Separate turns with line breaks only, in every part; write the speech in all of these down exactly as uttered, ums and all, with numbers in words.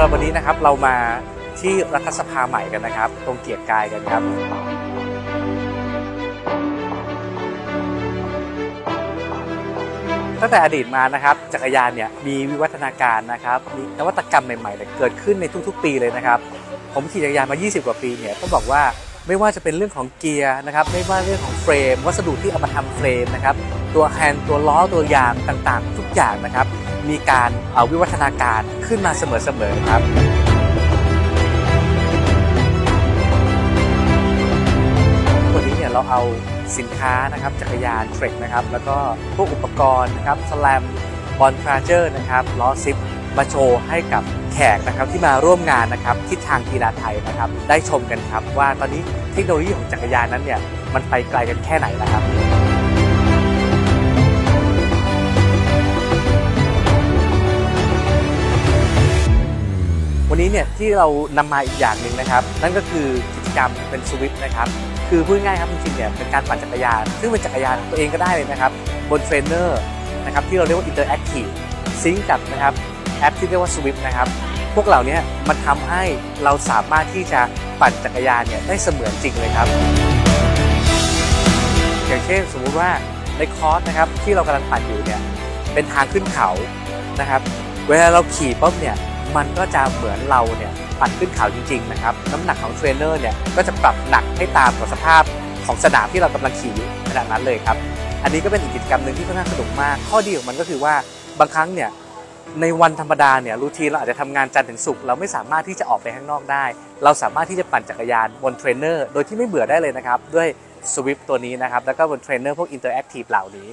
ำหรับวันนี้นะครับเรามาที่รัฐสภาใหม่กันนะครับตรงเกียรติกายกันครับตั้งแต่อดีตมานะครับจักรยานเนี่ยมีวิวัฒนาการนะครับมีนวัตกรรมใหม่ๆเกิดขึ้นในทุกๆปีเลยนะครับผมขี่จักรยานมายี่สิบกว่าปีเนี่ยต้องบอกว่าไม่ว่าจะเป็นเรื่องของเกียร์นะครับไม่ว่าเรื่องของเฟรมวัสดุที่เอามาทำเฟรมนะครับตัวแฮนด์ตัวล้อตัวยางต่างๆทุกอย่างนะครับมีการเอาวิวัฒนาการขึ้นมาเสมอๆครับวันนี้เนี่ยเราเอาสินค้านะครับจักรยานเทรคนะครับแล้วก็พวกอุปกรณ์นะครับสแลมบอลทราเจอร์นะครับล้อซิปมาโชว์ให้กับแขกนะครับที่มาร่วมงานนะครับทิศทางกีฬาไทยนะครับได้ชมกันครับว่าตอนนี้เทคโนโลยีของจักรยานนั้นเนี่ยมันไปไกลกันแค่ไหนนะครับวันนี้เนี่ยที่เรานำมาอีกอย่างหนึ่งนะครับนั่นก็คือกิจกรรมเป็นสวิฟต์นะครับคือพูดง่ายครับจริงๆเนี่ยเป็นการปั่นจักรยานซึ่งเป็นจักรยานตัวเองก็ได้เลยนะครับบนเทรนเนอร์นะครับที่เราเรียกว่า Interactive ซิงก์กับนะครับแอปที่เรียกว่า Swift นะครับพวกเหล่านี้มันทำให้เราสามารถที่จะปั่นจักรยานเนี่ยได้เสมือนจริงเลยครับอย่างเช่นสมมุติว่าในคอร์สนะครับที่เรากำลังปั่นอยู่เนี่ยเป็นทางขึ้นเขานะครับเวลาเราขี่ปุ๊บเนี่ยมันก็จะเหมือนเราเนี่ยปั่นขึ้นเขาจริงๆนะครับน้ำหนักของเทรนเนอร์เนี่ยก็จะปรับหนักให้ตามกับสภาพของสนามที่เรากำลังขี่อยู่ขณะนั้นเลยครับอันนี้ก็เป็นอีกกิจกรรมหนึ่งที่ค่อนข้างสนุกมากข้อดีของมันก็คือว่าบางครั้งเนี่ยในวันธรรมดาเนี่ยรูทีนเราอาจจะทำงานจันทร์ถึงศุกร์เราไม่สามารถที่จะออกไปข้างนอกได้เราสามารถที่จะปั่นจักรยานบนเทรนเนอร์โดยที่ไม่เบื่อได้เลยนะครับด้วย Swift ตัวนี้นะครับแล้วก็บนเทรนเนอร์พวก Interactive เหล่านี้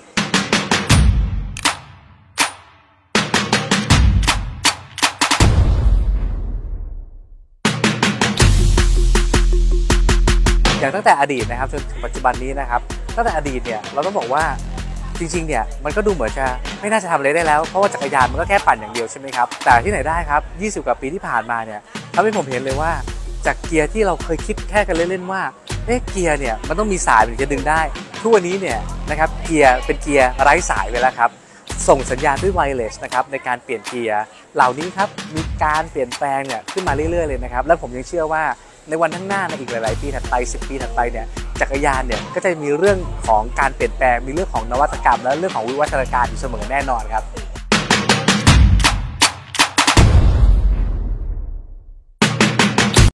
อย่างตั้งแต่อดีตนะครับจนถึงปัจจุบันนี้นะครับตั้งแต่อดีตเนี่ยเราต้องบอกว่าจริงๆเนี่ยมันก็ดูเหมือนจะไม่น่าจะทำอะไรได้แล้วเพราะว่าจักรยานมันก็แค่ปั่นอย่างเดียวใช่ไหมครับแต่ที่ไหนได้ครับยี่สิบกว่าปีที่ผ่านมาเนี่ยทำให้ผมเห็นเลยว่าจากเกียร์ที่เราเคยคิดแค่กันเล่นๆว่าเอ๊ะเกียร์เนี่ยมันต้องมีสายถึงจะดึงได้ทุกวันนี้เนี่ยนะครับเกียร์เป็นเกียร์ไร้สายไปแล้วครับส่งสัญญาณด้วยไวเลสนะครับในการเปลี่ยนเกียร์เหล่านี้ครับมีการเปลี่ยนแปลงเนี่ยขึ้นมาเรื่อยๆเลยนะครับและผมยังเชื่อว่าในวันข้างหน้าในอีกหลายๆปีถัดไปสิบปีถัดไปเนี่ยจักรยานเนี่ยก็จะมีเรื่องของการเปลี่ยนแปลงมีเรื่องของนวัตกรรมและเรื่องของวิวัฒนาการอยู่เสมอแน่นอนครับ